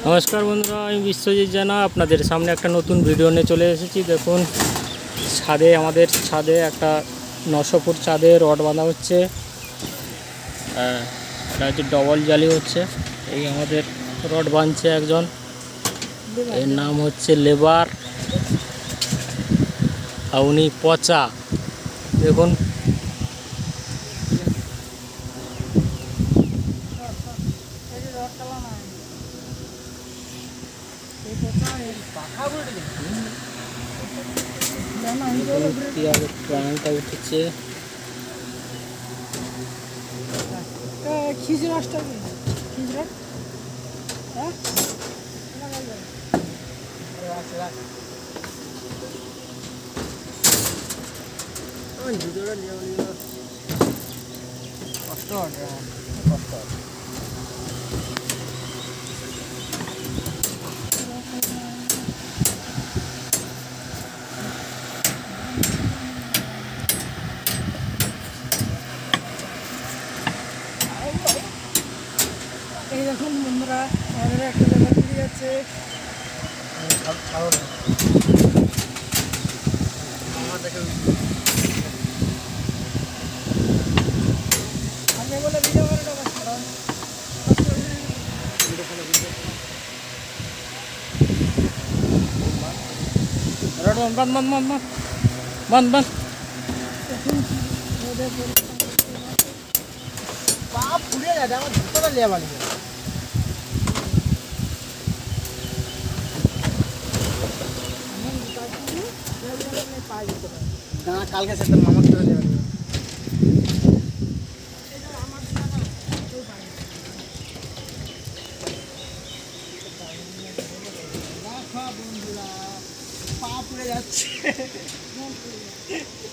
नमस्कार बंधुरा विश्वजित जाना अपन सामने एक नतून भिडियो निये चले एसेछि। देखुन छादे आमादेर छादे एक 900 फुट छादे रड बाँधा होच्छे। এটা হচ্ছে ডবল জালি হচ্ছে। এই আমাদের রড বাঁধছে একজন, এর নাম হচ্ছে লেবার, আর উনি পচা। দেখুন প্রাণটা উঠেছে। এই দেখুন বন্ধুরা, আমাদের একটা লেবার দিয়ে যাচ্ছে। আমি বলে ভিডিও করে দেবো, কারণ রড বাঁধ বাঁধ বাঁধ বাঁধ বাঁধ বাঁধ। পা পুড়ে যাবে, আমার জুতোটা লেবার নিয়ে না, কালকে সেটা মামার করে দেবে। পা পুড়ে যাচ্ছে।